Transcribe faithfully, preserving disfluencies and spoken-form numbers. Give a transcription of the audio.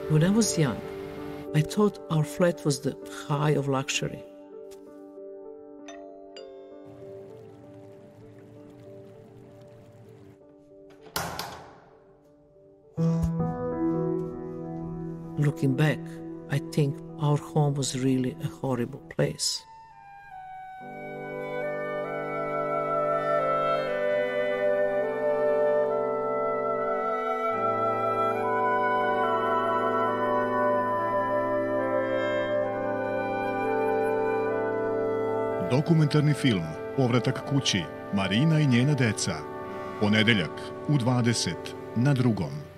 When I was young, I thought our flat was the high of luxury. Looking back, I think our home was really a horrible place. Dokumentarni film Povratak kući, Marina i njena deca. Ponedeljak u dvadeset na Drugom.